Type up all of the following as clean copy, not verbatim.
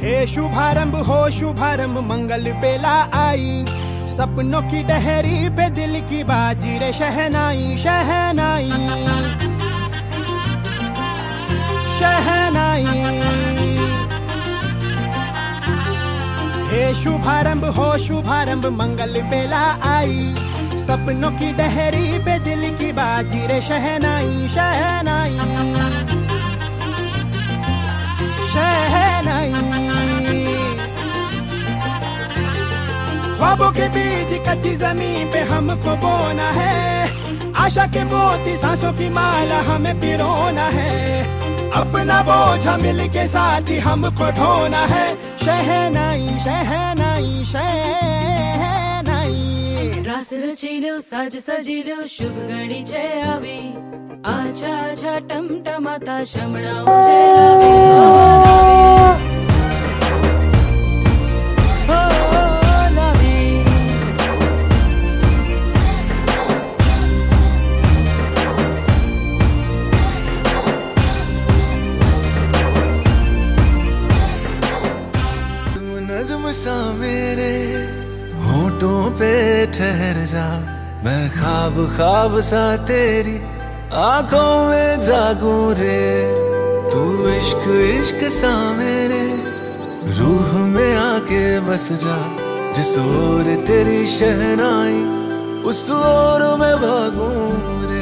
हे शुभारंभ हो शुभारंभ मंगल बेला आई, सपनों की डहरी पे दिल की बाजी रे शहनाई शहनाई शहनाई। हे शुभारंभ हो शुभारंभ मंगल बेला आई, सपनों की डहरी पे दिल की बाजी रे शहनाई शहनाई शहनाई। ख्वाबों के बीज कच्ची जमीन पे हमको बोना है, आशा के मोती सांसों की माला हमें पिरोना है, अपना बोझ मिल के साथ ही हमको ढोना है। शहनाई शहनाई शहनाई। रास रचिलो साज सजिलो शुभ घड़ी जय आवी, आछा आछा टमटमाता शमणाओ जय लावी। नज़्म सा मेरे होठों पे ठहर जा, मैं ख्वाब ख्वाब सा तेरी आंखों में जागूं रे। तू इश्क इश्क सा मेरे रूह में आके बस जा, जिस ओर तेरी शहनाई उस ओर मैं भागूं रे।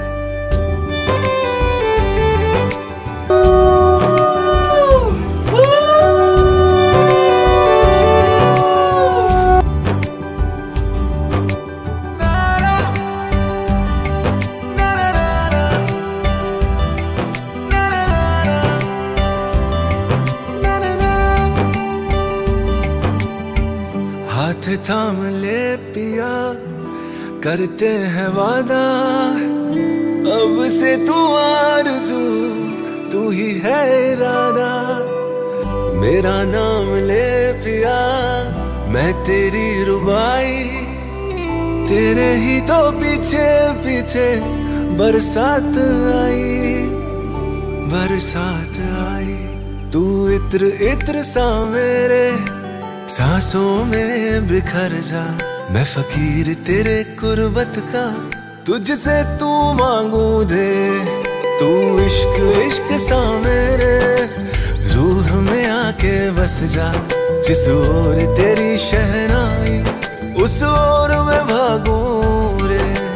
हाथ थाम ले पिया करते हैं वादा, अब से तू आरज़ू तू ही है इरादा। मेरा नाम ले पिया मैं तेरी रुबाई, तेरे ही तो पीछे पीछे बरसात आई बरसात आई। तू इत्र इत्र सा मेरे सांसों में बिखर जा, मैं फकीर तेरे कुर्बत का तुझसे तू मांगू दे। तू इश्क इश्क सा मेरे रूह में आके बस जा, जिस ओर तेरी शहनाई उस ओर मैं भागूं रे।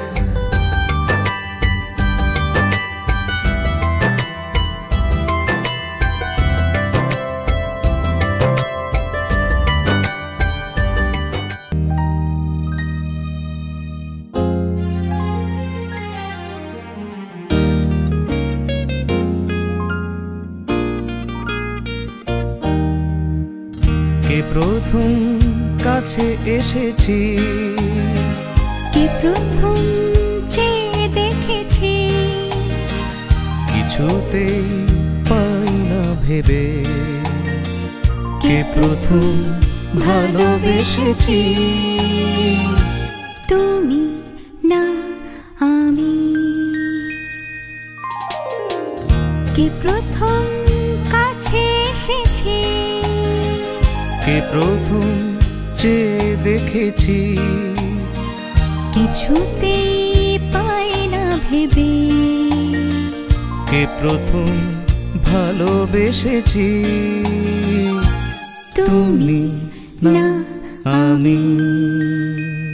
কে প্রথম কাছে এসেছি, কে প্রথম চেয়ে দেখেছি, কিছুতেই পাই না ভেবে, কে প্রথম ভালোবেসেছি। তুমি না আমি, কে প্রথম কাছে এসেছি, কে প্রথম চেয়ে দেখেছি, কিছুতেই পাই না ভেবে, কে প্রথম ভালোবেসেছি। তুমি না আমি